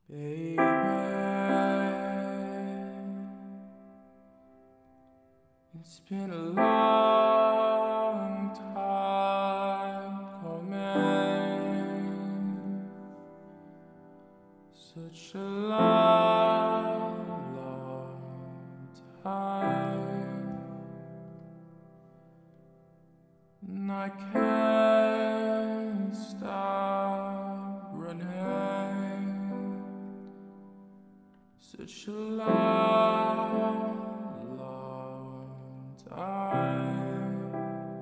Baby, it's been a long time coming, such a long, long time, and I can't stop running. Such a long, long time.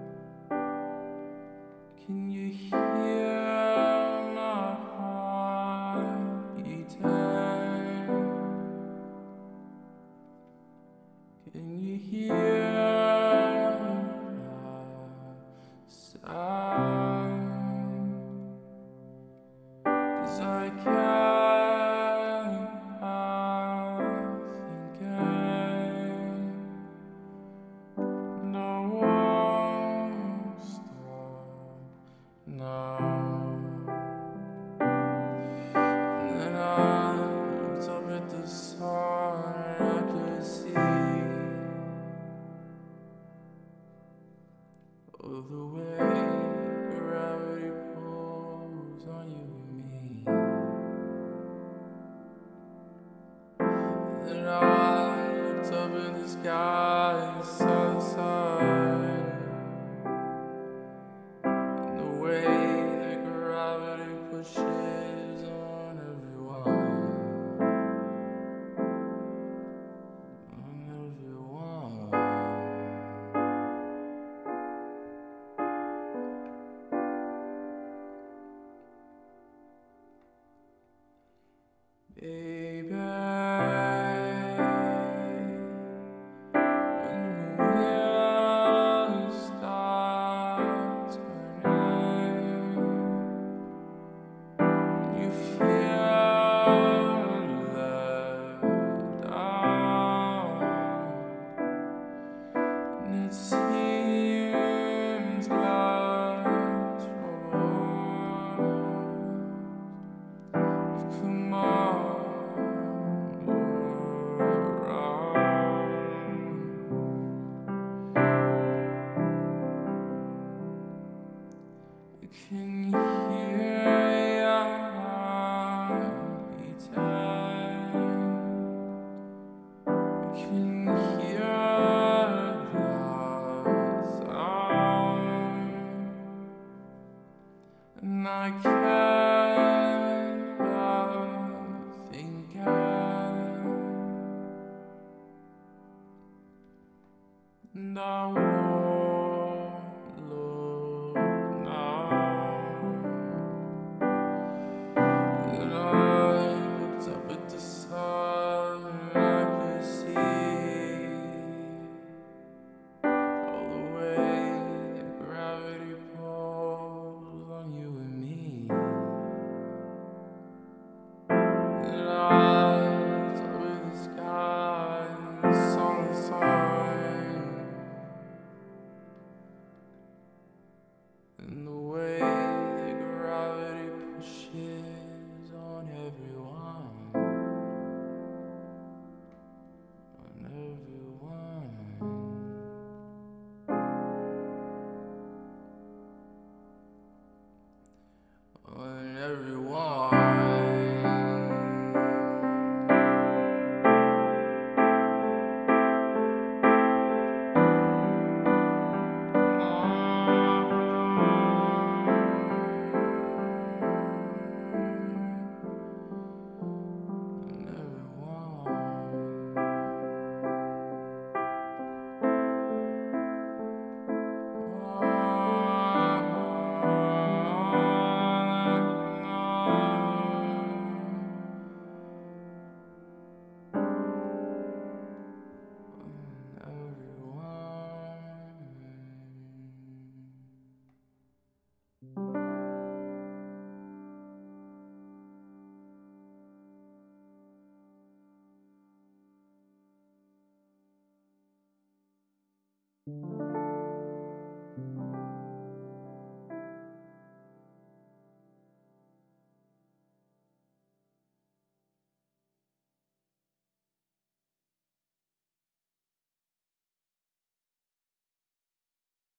Can you hear my heart beating? Can you hear that sound? 'Cause I can't. And then I looked up at the sun and I could see all the way gravity pulls on you and me. And then I looked up in the sky and saw the sun. And the way that gravity pushes on everyone. Baby, when the wheels start turning, you feel let down, and it seems like trouble. Come on. Can you hear your heart beating? Can you hear that sound? And I can't help thinking, and I won't look now. And I looked up at the sun and I could see all the way that gravity pulls on you and me. And I looked up at the sky and saw the sun. And the way that gravity pushes on everyone, on everyone, on everyone. You